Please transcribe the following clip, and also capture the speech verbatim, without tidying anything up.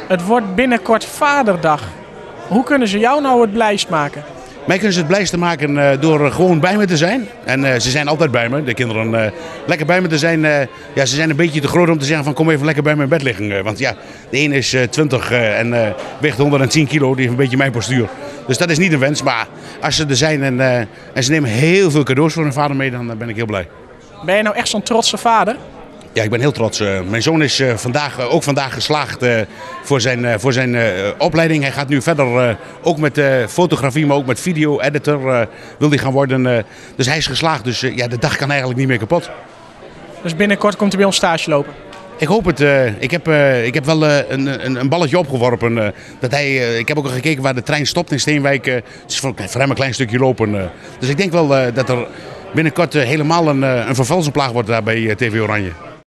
Het wordt binnenkort Vaderdag. Hoe kunnen ze jou nou het blijst maken? Mij kunnen ze het blijste maken uh, door gewoon bij me te zijn. En uh, ze zijn altijd bij me, de kinderen. Uh, lekker bij me te zijn. Uh, ja, ze zijn een beetje te groot om te zeggen van kom even lekker bij me in bed liggen. Uh, want ja, de een is uh, twintig uh, en uh, weegt honderdtien kilo. Die heeft een beetje mijn postuur. Dus dat is niet een wens. Maar als ze er zijn en, uh, en ze nemen heel veel cadeaus voor hun vader mee, dan uh, ben ik heel blij. Ben je nou echt zo'n trotse vader? Ja, ik ben heel trots. Uh, mijn zoon is uh, vandaag, uh, ook vandaag geslaagd uh, voor zijn, uh, voor zijn uh, opleiding. Hij gaat nu verder, uh, ook met uh, fotografie, maar ook met video-editor uh, wil hij gaan worden. Uh, dus hij is geslaagd, dus uh, ja, de dag kan eigenlijk niet meer kapot. Dus binnenkort komt hij bij ons stage lopen? Ik hoop het. Uh, ik, heb, uh, ik heb wel uh, een, een, een balletje opgeworpen. Uh, dat hij, uh, ik heb ook al gekeken waar de trein stopt in Steenwijk. Uh, dus voor, voor hem een klein stukje lopen. Uh. Dus ik denk wel uh, dat er binnenkort uh, helemaal een, uh, een vervalsenplaag wordt daar bij uh, T V Oranje.